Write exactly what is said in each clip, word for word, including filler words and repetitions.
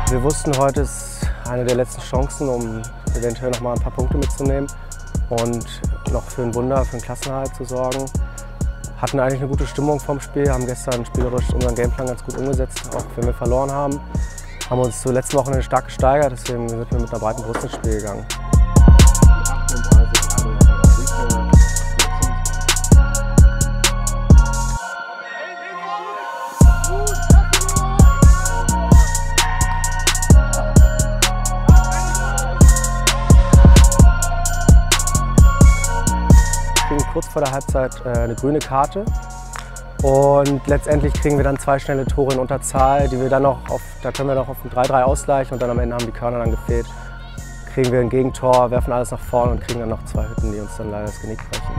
Wir wussten, heute ist eine der letzten Chancen, um eventuell noch mal ein paar Punkte mitzunehmen und noch für ein Wunder, für einen Klassenerhalt zu sorgen. Hatten eigentlich eine gute Stimmung vom Spiel, haben gestern spielerisch unseren Gameplan ganz gut umgesetzt, auch wenn wir verloren haben. Haben uns zur letzten Woche stark gesteigert, deswegen sind wir mit einer breiten Brust ins Spiel gegangen. Wir kriegen kurz vor der Halbzeit eine grüne Karte und letztendlich kriegen wir dann zwei schnelle Tore in Unterzahl, die wir dann noch auf, da können wir noch auf ein drei drei ausgleichen und dann am Ende haben die Körner dann gefehlt. Kriegen wir ein Gegentor, werfen alles nach vorne und kriegen dann noch zwei Hütten, die uns dann leider das Genick brechen.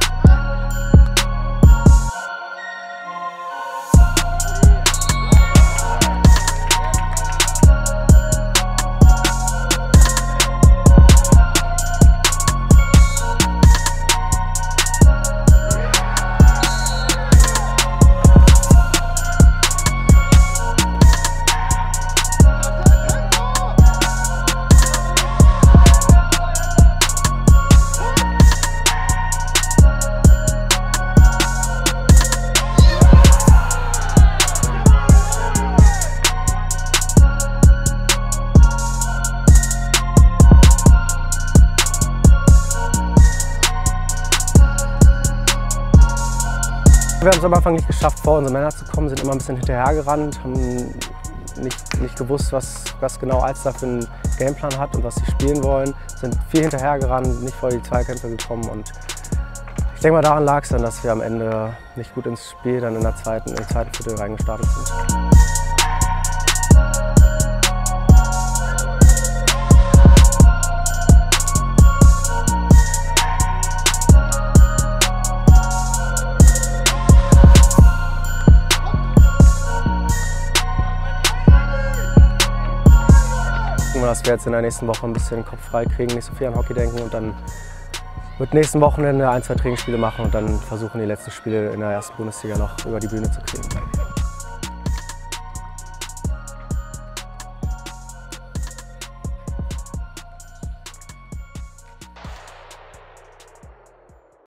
Wir haben es am Anfang nicht geschafft, vor unsere Männer zu kommen, sind immer ein bisschen hinterhergerannt, haben nicht, nicht gewusst, was, was genau Alster für einen Gameplan hat und was sie spielen wollen, sind viel hinterhergerannt, nicht vor die Zweikämpfe gekommen und ich denke mal, daran lag es dann, dass wir am Ende nicht gut ins Spiel dann in der zweiten, im zweiten Viertel reingestartet sind. Dass wir jetzt in der nächsten Woche ein bisschen den Kopf frei kriegen, nicht so viel an Hockey denken und dann mit nächsten Wochenende ein, zwei Trainingsspiele machen und dann versuchen, die letzten Spiele in der ersten Bundesliga noch über die Bühne zu kriegen.